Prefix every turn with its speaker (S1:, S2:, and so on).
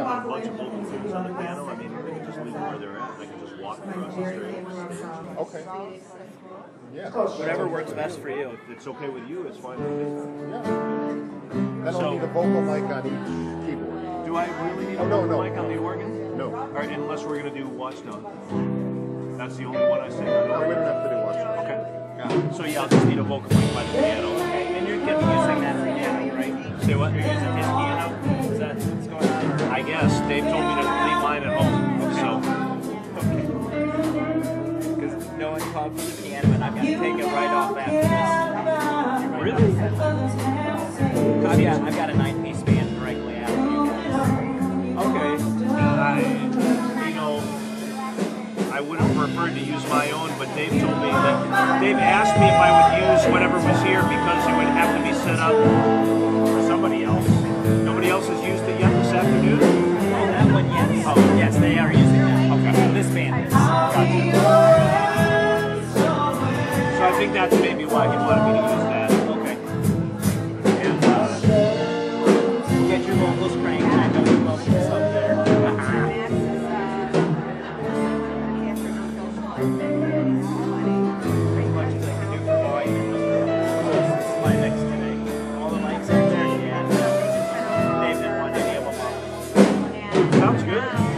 S1: a bunch of vocal things on the piano, I mean, they can just leave them where they're at. They can just walk across the stage.
S2: Okay. Yeah.
S3: Whatever works best for you.
S1: If it's okay with you, it's fine with me.
S2: Yeah. Then I'll need a vocal mic on each keyboard.
S1: Do I really need a vocal mic on the organ?
S2: No.
S1: All right, unless we're going to do Watchstone. That's the only one I say. No,
S2: we don't have to do Watchstone.
S1: Okay. Got it. So yeah, I'll just need a vocal mic by the piano.
S3: Okay, and you're going to be using that piano, right?
S1: Say what?
S3: You're using his piano? Is that what's going on?
S1: I guess. Dave told me to leave mine at home.
S3: Okay.
S1: So.
S3: Okay. Because no one called for the piano, and I'm going to take it right off after this.
S1: Really?
S3: I've got a 9-piece band directly after you guys.
S1: Okay. I would have preferred to use my own, but Dave told me that Dave asked me if I would use whatever was here because it would have to be set up for somebody else. Nobody else has used it yet this afternoon?
S3: Oh, that one, yes. Oh, yes, they are using that. Okay. This band is. Gotcha.
S1: So I think that's maybe why he wanted me to use that.
S3: Okay. And get your vocals cranked. I know you love this up there. Pretty much as I can do for volume. This is my mix today. All the mics are there, yeah. Dave didn't want any of them up.
S1: Sounds good.